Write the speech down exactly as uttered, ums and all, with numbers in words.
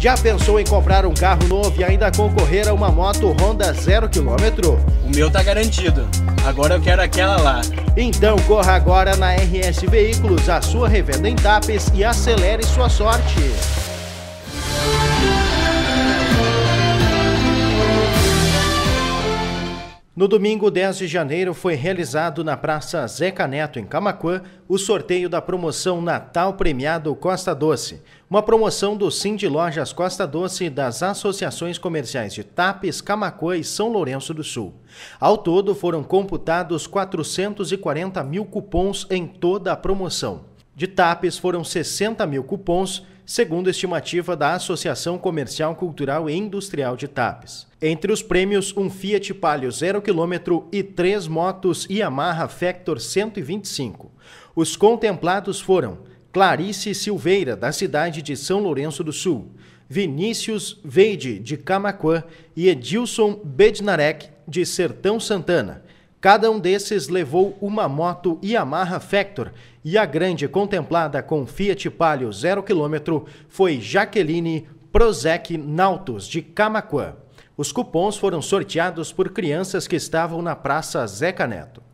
Já pensou em comprar um carro novo e ainda concorrer a uma moto Honda zero quilômetro? O meu tá garantido. Agora eu quero aquela lá. Então corra agora na R S Veículos, a sua revenda em Tapes, e acelere sua sorte. No domingo dez de janeiro foi realizado na Praça Zeca Neto, em Camaquã, o sorteio da promoção Natal Premiado Costa Doce, uma promoção do Sind Lojas Costa Doce e das associações comerciais de Tapes, Camaquã e São Lourenço do Sul. Ao todo foram computados quatrocentos e quarenta mil cupons em toda a promoção. De Tapes foram sessenta mil cupons, segundo a estimativa da Associação Comercial, Cultural e Industrial de Tapes. Entre os prêmios, um Fiat Palio zero quilômetro e três motos Yamaha Factor cento e vinte e cinco. Os contemplados foram Clarice Silveira, da cidade de São Lourenço do Sul, Vinícius Veide, de Camaquã, e Edilson Bednarek, de Sertão Santana. Cada um desses levou uma moto Yamaha Factor, e a grande contemplada com Fiat Palio zero quilômetro foi Jaqueline Prozek Nautos, de Camaquã. Os cupons foram sorteados por crianças que estavam na Praça Zeca Neto.